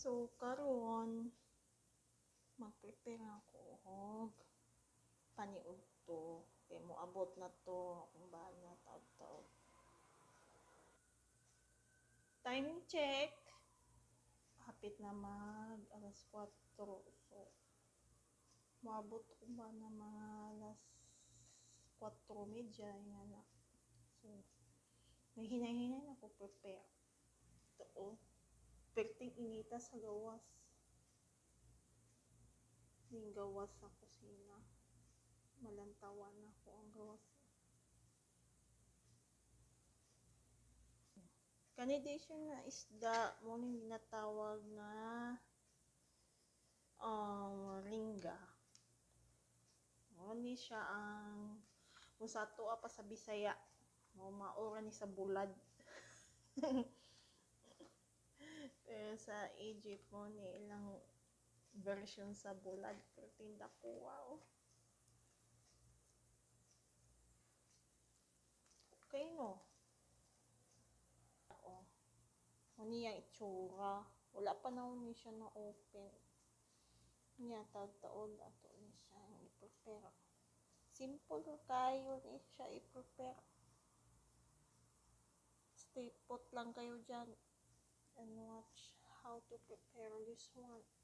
So karon mag-prepare ako og paniudto kay moabot na to akong bana taud-taud. Time check. Hapit na mag alas 4. So moabot ko ba na mga alas 4:30 nga na. So nahinay-hinay na ko prepare. Ito perting inita sa gawas. Ning gawas sa kusina. Malantawan ako ang gawas. Kanidation na isda mo ning ginatawag na ringa. Mo ni siya ang kung sa tuwa pa sa Bisaya. Mo maura ni sa bulad. Pero sa Egypt mo ni ilang version sa bulad pero tinda ko wow. Okay no. Niya itsura. Wala pa na ni siya na open. Niya taud-taud ato ni siya i-prepare. Simple kayo ni siya i-prepare. Stay put lang kayo dyan and watch how to prepare this one.